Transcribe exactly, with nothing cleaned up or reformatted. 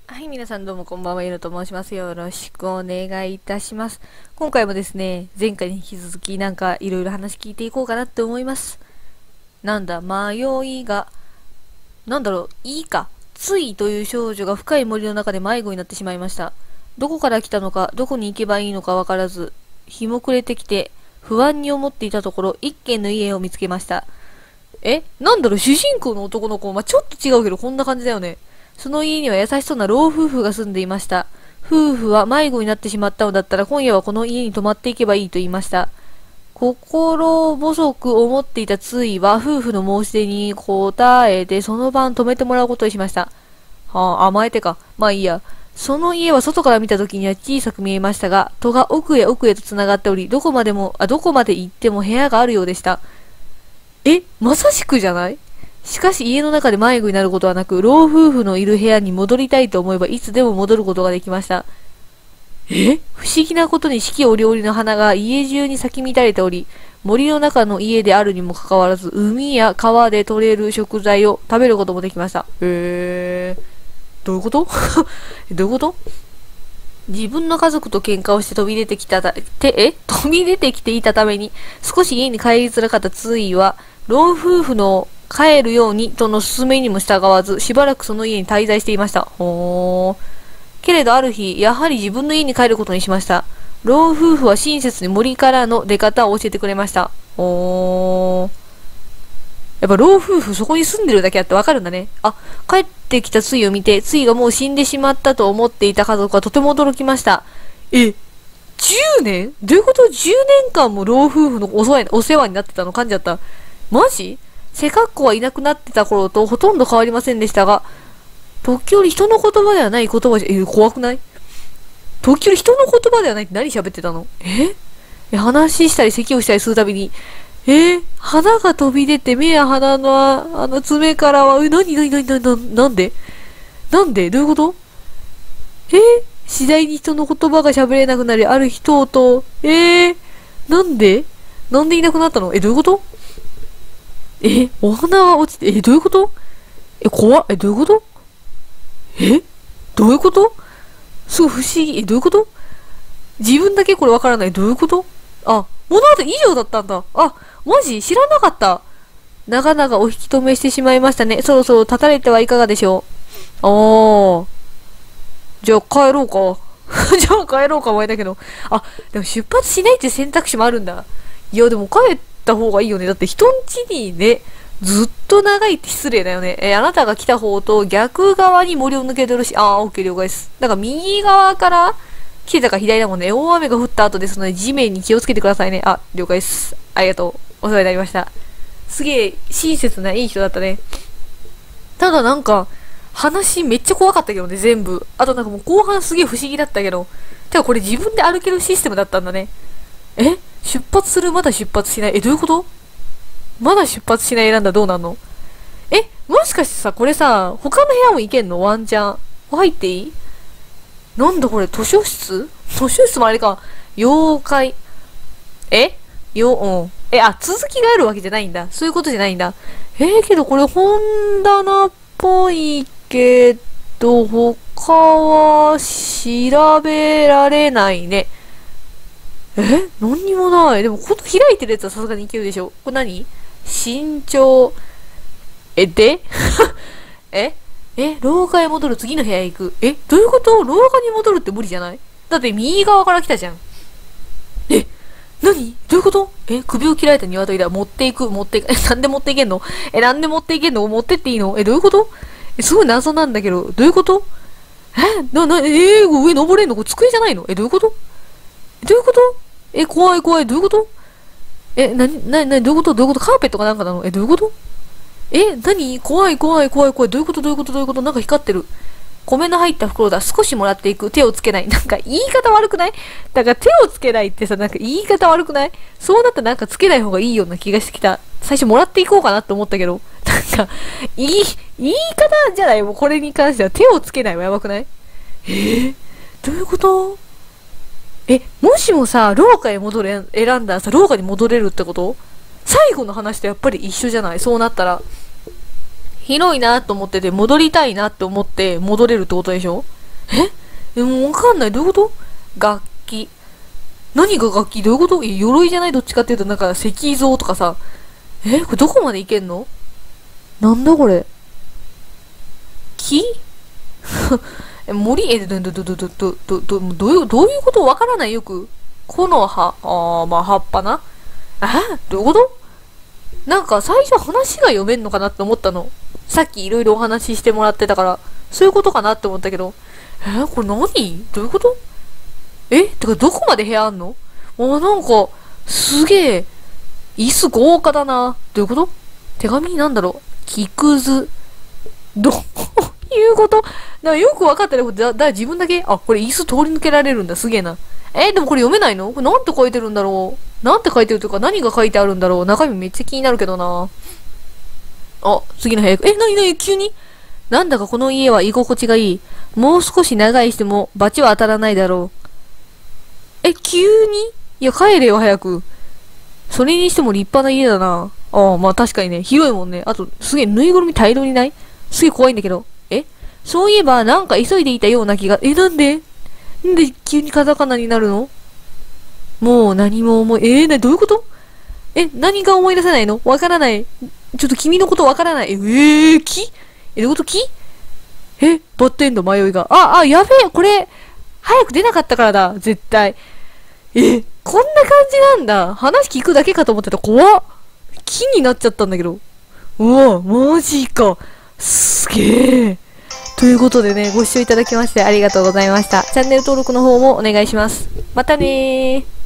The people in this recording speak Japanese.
はい、皆さんどうもこんばんは、ゆのと申します。よろしくお願いいたします。今回もですね、前回に引き続きなんかいろいろ話聞いていこうかなって思います。なんだ、迷いが、なんだろう、いいか。ついという少女が深い森の中で迷子になってしまいました。どこから来たのか、どこに行けばいいのかわからず、日も暮れてきて、不安に思っていたところ、一軒の家を見つけました。えなんだろう、主人公の男の子、まあ、ちょっと違うけどこんな感じだよね。その家には優しそうな老夫婦が住んでいました。夫婦は迷子になってしまったのだったら今夜はこの家に泊まっていけばいいと言いました。心細く思っていたついは夫婦の申し出に応えてその晩泊めてもらうことにしました。はあ、甘えてか。まあいいや。その家は外から見た時には小さく見えましたが、戸が奥へ奥へと繋がっており、どこまでも、あ、どこまで行っても部屋があるようでした。え、まさしくじゃない？しかし家の中で迷子になることはなく、老夫婦のいる部屋に戻りたいと思えばいつでも戻ることができました。え不思議なことに四季折々の花が家中に咲き乱れており、森の中の家であるにもかかわらず、海や川で採れる食材を食べることもできました。へー。どういうことどういうこと自分の家族と喧嘩をして飛び出てきたた、て、え飛び出てきていたために、少し家に帰りづらかったついは、老夫婦の帰るようにとの勧めにも従わず、しばらくその家に滞在していました。ほー。けれどある日、やはり自分の家に帰ることにしました。老夫婦は親切に森からの出方を教えてくれました。ほー。やっぱ老夫婦そこに住んでるだけあってわかるんだね。あ、帰ってきたついを見て、ついがもう死んでしまったと思っていた家族はとても驚きました。え、じゅうねんどういうこと？ じゅう 年間も老夫婦のお世話にお世話になってたの？噛んじゃった。マジ？背格好はいなくなってた頃とほとんど変わりませんでしたが、時折人の言葉ではない言葉じゃ、え、怖くない？時折人の言葉ではないって何喋ってたの？ええ話したり咳をしたりするたびに、えー、花が飛び出て目や鼻のあの爪からは、え、なになになになにななんでなんでどういうこと？えー、次第に人の言葉が喋れなくなり、ある日とうとう、えー、なんでなんでいなくなったの？え、どういうこと？え、お花は落ちて、え、どういうこと？え、怖っ。え、どういうこと？えどういうこと？すごい不思議。え、どういうこと？自分だけこれわからない。どういうこと？あ、物語以上だったんだ。あ、マジ知らなかった。長々お引き止めしてしまいましたね。そろそろ立たれてはいかがでしょう。あー。じゃあ帰ろうか。じゃあ帰ろうか、前だけど。あ、でも出発しないっていう選択肢もあるんだ。いや、でも帰った方がいいよね。だって人ん家にね、ずっと長いって失礼だよね。えーあなたが来た方と逆側に森を抜けてるし、あー、オッケー了解です。だから右側から来てたか左だもんね。大雨が降った後ですので、地面に気をつけてくださいね。あ、了解です。ありがとう。お世話になりました。すげえ親切ないい人だったね。ただなんか、話めっちゃ怖かったけどね、全部。あとなんかもう後半すげえ不思議だったけど。てかこれ自分で歩けるシステムだったんだね。え出発するまだ出発しないえ、どういうこと？まだ出発しない選んだらどうなんの？えもしかしてさ、これさ、他の部屋も行けんの？ワンチャン。入っていい？なんだこれ、図書室？図書室もあれか。妖怪。えよ、うん。え、あ、続きがあるわけじゃないんだ。そういうことじゃないんだ。えー、けどこれ本棚っぽいけど、他は調べられないね。え何にもない。でも、この開いてるやつはさすがにいけるでしょ。これ何？身長。え、でええ廊下へ戻る次の部屋へ行く。えどういうこと？廊下に戻るって無理じゃない？だって右側から来たじゃん。え何どういうこと？え首を切られた鶏だ。持っていく、持っていく。え、なんで持っていけんの？え、なんで持っていけんの？持ってっていいの？え、どういうこと？え、すごい謎なんだけど、どういうこと？えな、な、えー、上登れんの？これ机じゃないの？え、どういうこと？どういうこと？え、怖い怖い、どういうこと？え、なに、なに、なに、どういうこと？どういうこと？カーペットかなんかなの？え、どういうこと？え、なに怖い怖い怖い怖い、どういうことどういうことどういうこと？なんか光ってる。米の入った袋だ。少しもらっていく。手をつけない。なんか言い方悪くない？だから手をつけないってさ、なんか言い方悪くない？そうなったらなんかつけない方がいいような気がしてきた。最初もらっていこうかなって思ったけど。なんか、言い、言い方じゃないもうこれに関しては手をつけないはやばくない？えー、どういうこと？え、もしもさ、廊下へ戻れ、選んだらさ、廊下に戻れるってこと？最後の話とやっぱり一緒じゃない？そうなったら。広いなと思ってて戻りたいなって思って戻れるってことでしょ？ ええ、もうわかんない。どういうこと？楽器。何が楽器？どういうこと？え、鎧じゃない？どっちかっていうと、なんか石像とかさ。え、これどこまでいけんの？なんだこれ。木え、森、え、ど、ど、ど、ど、ど、ど、ど、ど、どういう、どういうことわからないよく。木の葉、あー、まあ葉っぱな。えどういうこと？なんか最初話が読めんのかなって思ったの。さっきいろいろお話ししてもらってたから、そういうことかなって思ったけど。えー、これ何？どういうこと？えてかどこまで部屋あんの？あ、なんか、すげえ、椅子豪華だな。どういうこと？手紙なんだろう？木くず。どういうこと？なんかよくわかってない。だ、だ、自分だけあ、これ椅子通り抜けられるんだ。すげえな。えー、でもこれ読めないの？これなんて書いてるんだろう？なんて書いてるというか何が書いてあるんだろう？中身めっちゃ気になるけどな。あ、次の部屋行く。え、なになに急に？なんだかこの家は居心地がいい。もう少し長居しても罰は当たらないだろう。え、急に？いや、帰れよ、早く。それにしても立派な家だな。ああ、まあ確かにね、広いもんね。あと、すげえぬいぐるみ大量にない？すげえ怖いんだけど。えそういえば、なんか急いでいたような気が。え、なんで？なんで急にカタカナになるの？もう何も思い、えー、な、どういうこと？え、何が思い出せないの？わからない。ちょっと君のことわからない。え、えー、木？え、どういうこと？木？え、バッドエンド迷いが。あ、あ、やべえ、これ、早く出なかったからだ、絶対。え、こんな感じなんだ。話聞くだけかと思ってた。怖っ。木になっちゃったんだけど。うわ、マジか。すげえ。ということでね、ご視聴いただきましてありがとうございました。チャンネル登録の方もお願いします。またねー。